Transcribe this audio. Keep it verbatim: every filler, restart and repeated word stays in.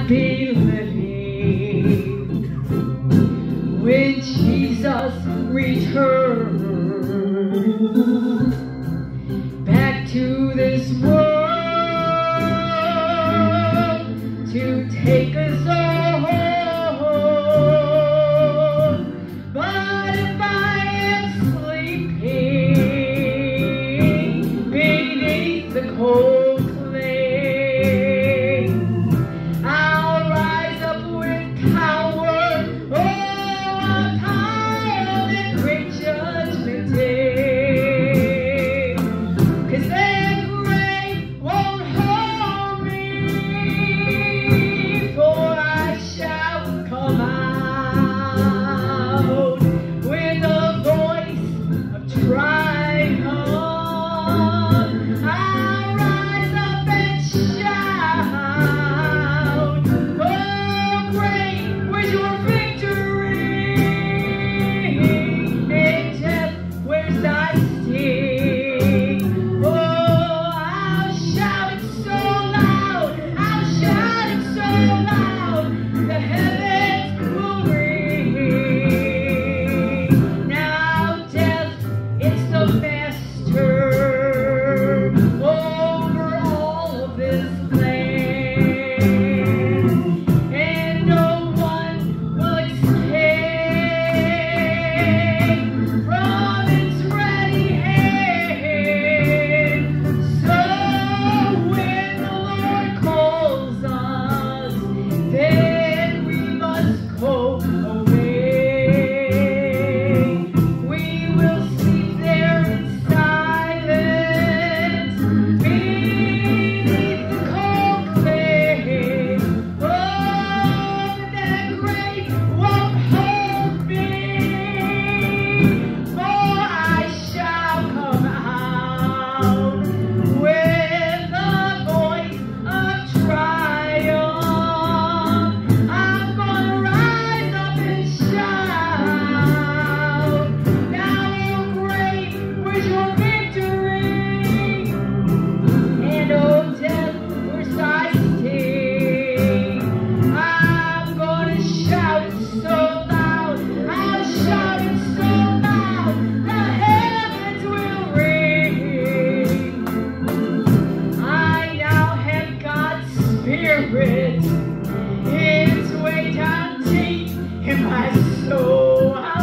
be living when Jesus returns back to this world to take us all home. But if I am sleeping beneath the cold clay, I'll rise up with power, oh, on high on that great judgment day. 'Cause that grave won't hold me, for I shall come out with a voice of triumph. I'll rise up and shout, oh great was your victory, and death, where's thy sting? Oh, I'll shout it so loud, I'll shout it so loud, the heavens will ring. Now death, it's the master over all of this land, and no one will escape from its ready hand. So when the Lord calls us, then we must go away. We will sleep there in silence beneath the cold clay. Oh, that grave won't hold me, for I shall come out with a voice of triumph. I'm gonna rise up and shout. Now, oh great was your victory, and oh death, where's thy sting? I'm gonna shout it so loud, I'll shout it so loud, the heavens will ring. I now have God's Spirit, it's way down deep in my soul.